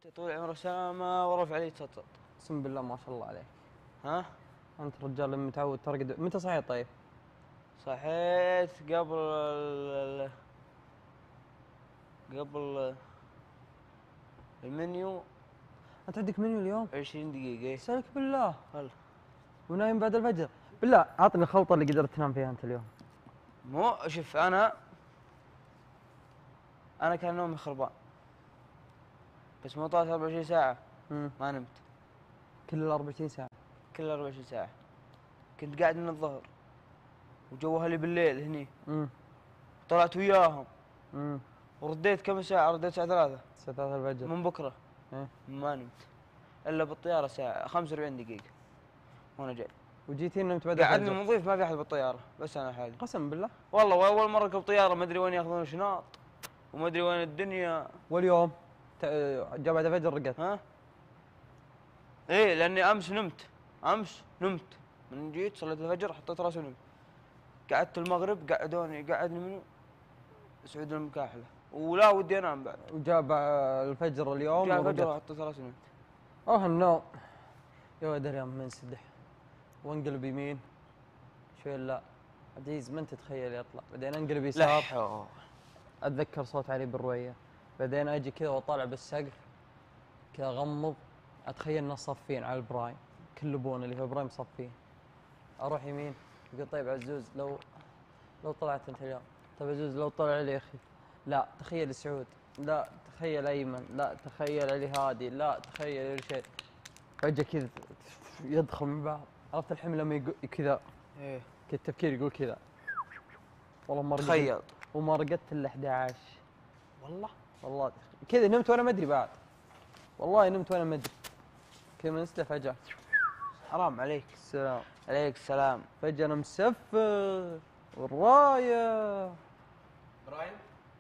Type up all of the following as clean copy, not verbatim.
طول عمره سلامة ورفع عليه تسطط. اقسم بالله ما شاء الله عليك. ها؟ انت رجال متعود ترقد. متى صحيت طيب؟ صحيت قبل المنيو. انت عندك منيو اليوم؟ 20 دقيقة. سالك بالله. هلا. ونايم بعد الفجر؟ بالله اعطني الخلطة اللي قدرت تنام فيها انت اليوم. مو شوف انا كان نومي خربان، بس مو طالت 24 ساعة. ما نمت كل ال 24 ساعة؟ كل 24 ساعة. كنت قاعد من الظهر وجو اهلي بالليل هني. طلعت وياهم. ورديت كم ساعة؟ رديت الساعة 3. الساعة 3 الفجر من بكرة. ما نمت الا بالطيارة ساعة 45 دقيقة وانا جاي. وجيتي نمت بعد الفجر؟ قعدني مضيف ما في احد بالطيارة، بس انا حالي. قسم بالله؟ والله واول مرة اركب طيارة ما ادري وين ياخذون شناط وما ادري وين الدنيا. واليوم جاء بعد الفجر رقدت؟ ها؟ ايه لاني امس نمت من جيت صليت الفجر حطيت راسي ونمت. قعدت المغرب قعدني منو؟ سعود المكاحلة ولا ودي انام بعد. وجاء الفجر اليوم جاء الفجر وحطيت راسي ونمت. النوم يا ولد اليوم منسدح وانقلب يمين شوي. لا عزيز ما انت تتخيل يطلع، بعدين انقلب يسار اتذكر صوت علي بالرويه، بعدين اجي كذا واطالع بالسقف كذا اغمض اتخيل انه صفين على البرايم، كل بون اللي في البرايم صفين. اروح يمين يقول طيب عزوز لو طلعت انت اليوم. طيب عزوز لو طلع لي اخي. لا تخيل سعود، لا تخيل ايمن، لا تخيل علي هادي، لا تخيل شيء. فجاه كذا يدخل من بعض. عرفت الحين لما يقول كذا؟ ايه التفكير يقول كذا. والله ما رقدت. تخيل. وما رقدت الا 11. والله كذا نمت وانا ما ادري بعد. والله نمت وانا ما ادري. كذا منسدح فجاه. حرام عليك. السلام عليك السلام. فجاه انا مسفر والرايه. برايم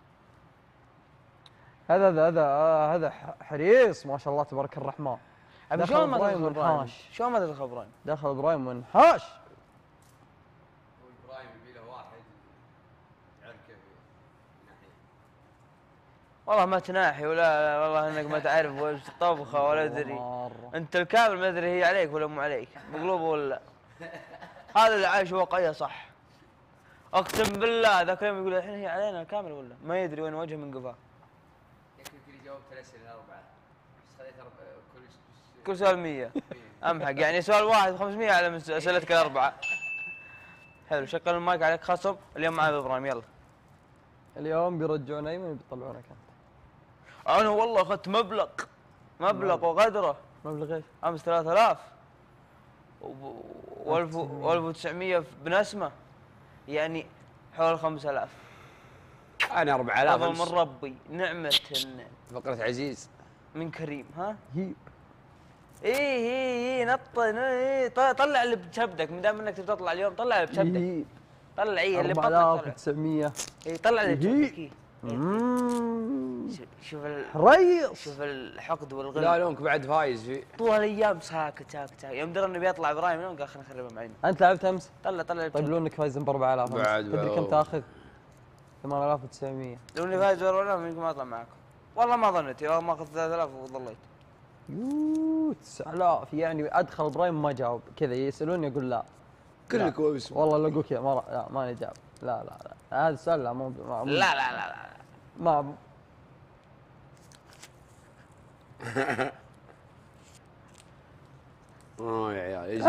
هذا حريص ما شاء الله تبارك الرحمن. شلون ما برايم تدخل برايم؟ ونحاش. شلون ما تدخل برايم؟ دخل برايم ونحاش. والبرايم يبي له واحد يعركه ناحيه. والله ما تناحي ولا والله انك ما تعرف وش طبخه ولا ادري. انت الكامل ما ادري هي عليك ولا مو عليك، مقلوبه ولا لا. هذا اللي عايش واقعيه صح. اقسم بالله ذاك اليوم يقول الحين هي علينا الكامل ولا ما يدري وين وجهه من قفاه. يكفي جاوبت الاسئله الاربعه بس خليت كل سؤال 100 امحق، يعني سؤال واحد 500 على اسئلتك الاربعه. حلو شغل المايك عليك خصب. اليوم معي ابراهيم يلا. اليوم بيرجعون ايمن بيطلعونك انت. انا والله اخذت مبلغ وقدره. مبلغ ايش؟ امس 3000 و1900 بنسمه، يعني حول 5000. انا 4000 فضل من ربي نعمه فقره عزيز من كريم. ها؟ هي ايه نط. طلع اللي بشبدك ما دام انك تبي تطلع اليوم. طلع اللي بشبدك. طلع اللي بطلع 4900. طلع اللي بشبدك. شوف الحقد والغل. لا لونك بعد فايز فيه طول الايام ساكت. يوم درى انه بيطلع ابراهيم اليوم قال خلينا نخربها معين. انت لعبت امس؟ طلع طيب لو انك فايز ب 4000 تدري كم تاخذ؟ 8900. لو اني فايز ب 4000 يمكن ما اطلع معاكم. والله ما ظنيت ما اخذ 3000 وظليت. 9000 يعني ادخل ابراهيم ما جاوب كذا يسالوني اقول لا. كلك كويس والله لو اقول كذا لا ماني جاوب. لا هذا السؤال لا مو لا ما يا عيال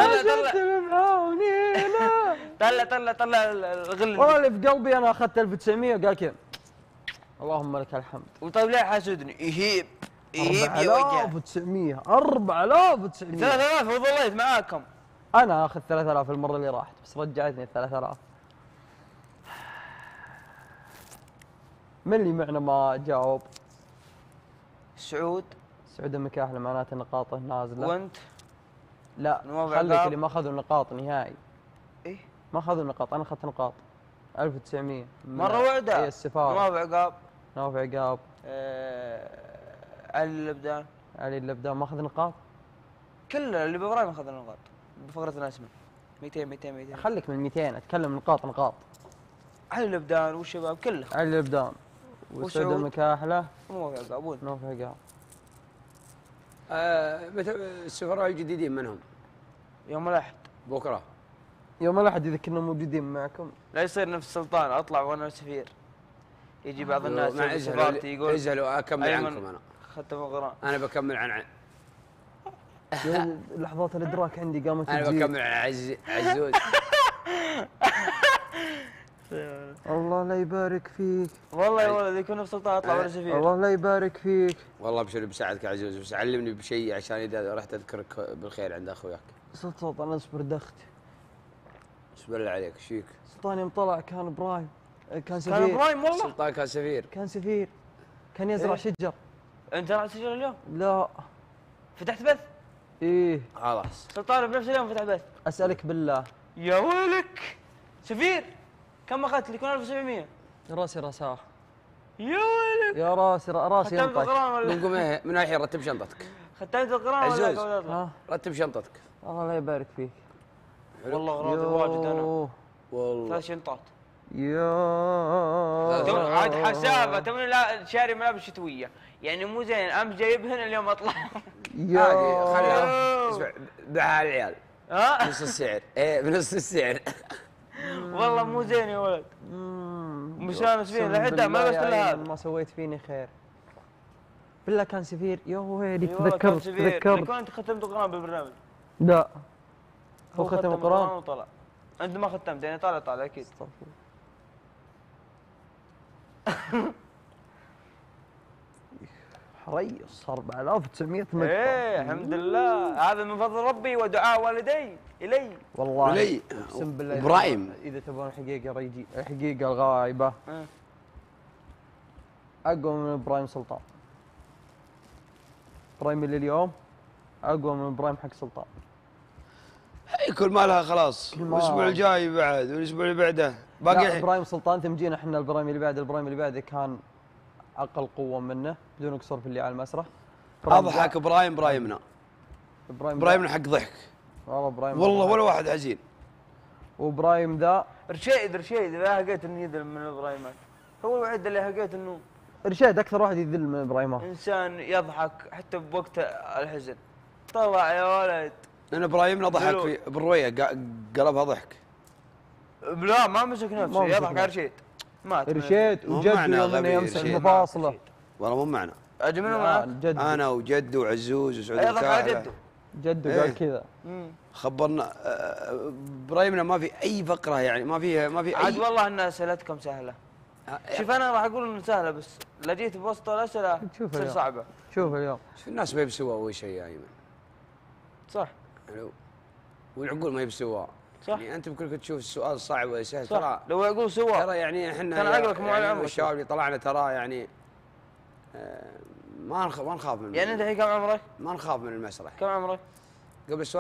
طلع الغل. والله اللي في قلبي انا اخذت 1900 وقال كذا اللهم لك الحمد. وطيب ليه حاسدني؟ يهيب يا وجه. 4900 4900 3000 وظليت معاكم. انا اخذ 3000 المره اللي راحت بس رجعتني 3000. من اللي معنا ما جاوب؟ سعود المكاحله معناته نقاطه نازله. وانت؟ لا خليك اللي ما اخذوا نقاط نهائي. ايه ما اخذوا نقاط. انا اخذت نقاط 1900 مره واحده. هي السفاره. نواف عقاب علي اللبدان ما اخذ نقاط. كل اللي بابراهيم اخذ نقاط بفقره الاسماء. 200 خليك من 200 اتكلم نقاط. علي اللبدان والشباب كله. علي اللبدان وسعود المكاحله ونواف عقاب. نواف عقاب. متى السفراء الجديدين منهم؟ يوم الاحد. بكره. يوم الاحد اذا كنا موجودين معكم. لا يصير نفس سلطان اطلع وانا سفير. يجي بعض الناس مع في سفارتي يقول ازهلوا اكمل عنكم انا. ختم القران. انا بكمل عن لحظات الادراك عندي قامت انا تجيب. بكمل عن عزوز. الله لا يبارك فيك. والله يا ولد يكون في سلطان اطلع وانا سفير. الله لا يبارك فيك. والله ابشر بساعدك يا عزوز، بس علمني بشيء عشان اذا رحت اذكرك بالخير عند اخوياك. سلطان اصبر دخت. بسم الله عليك ايش فيك؟ سلطان يوم طلع كان ابراهيم كان سفير. كان ابراهيم والله. سلطان كان سفير. كان سفير. كان يزرع شجر. انت رحت سجل اليوم؟ لا. فتحت بث؟ ايه. خلاص. سلطان بنفس اليوم فتح بث. اسالك بالله. يا ويلك سفير كم اخذت لي؟ يكون 1700. راسي راساه. يا ويلك يا راسي راسي ختمت ينطق. القران ولا؟ نقوم ايه من الحين رتب شنطتك. ختمت القران ولا عزوز. قبل أطلع؟ ها رتب شنطتك. الله لا يبارك فيك. والله اغراضي واجد انا. يوه. والله 3 شنطات. يا عاد حسابه توني لا شاري ملابس شتويه، يعني مو زين امس جايبهن اليوم اطلع. يا عادي خليها. اسمع بيعها العيال ها؟ بنص السعر. ايه بنص السعر. والله مو زين يا ولد. مستانس فيه أقسم لحده ما بالله لبست يا الا أيمن هذا. ما سويت فيني خير. بالله كان سفير. يا ويلي إي والله كان تذكرت سفير. تذكرت. يكون انت ختمت القران بالبرنامج. لا هو ختم القرآن. وطلع. انت ما ختمت يعني طالع اكيد. استغفر. حريص 4900 مقطع. ايه الحمد لله هذا من فضل ربي ودعاء والدي الي. والله ولي. اقسم بالله إبراهيم. اذا تبغون الحقيقه الغايبه اقوى من ابراهيم سلطان. ابراهيم اللي اليوم اقوى من ابراهيم حق سلطان. كل ما لها خلاص. كل ما- الاسبوع الجاي بعد والاسبوع اللي بعده لا باقي. ابراهيم سلطان تمجينا احنا الابراهيم اللي بعده كان اقل قوه منه بدون قصور في اللي على المسرح. اضحك ابراهيمنا. ابراهيمنا حق ضحك. والله ابراهيم والله ولا واحد حزين. وابراهيم ذا رشيد لا هقيت انه يذل من ابراهيمات. هو الوحيد اللي هقيت انه ارشاد اكثر واحد يذل من ابراهيم. انسان يضحك حتى بوقت الحزن. طلع يا ولد. لان ابراهيمنا ضحك في بالرؤيه قلبها ضحك. لا ما مسك نفسه ما مسك يضحك نفسه. على رشيد. مات. رشيد مو وجد معنى يوم انه غبي يمسح رشيد. المفاصله. والله مو معنا. اجي منو لا، معك؟ جد انا وجد وعزوز وسعود يضحك على الكاهلة. جده. جده إيه. قال كذا. خبرنا ابراهيمنا ما في اي فقره يعني ما في عاد اي. والله ان اسئلتكم سهله. شوف انا راح اقول انه سهله بس لقيت بوسط الاسئله شوف تصير اليوم. صعبه. شوف اليوم شوف الناس ما يبسوا اول شيء يا ايمن. صح حلو. والعقول ما يبسوا. صح. يعني انت بكل كنت تشوف السؤال صعب ولا سهل صح ترى. لو يقول سوا ترى يعني احنا كان عقلك مو على عمرك. الشباب اللي طلعنا ترى يعني ما نخاف من يعني انت الحين كم عمرك؟ ما نخاف من المسرح. كم عمرك؟ قبل السؤال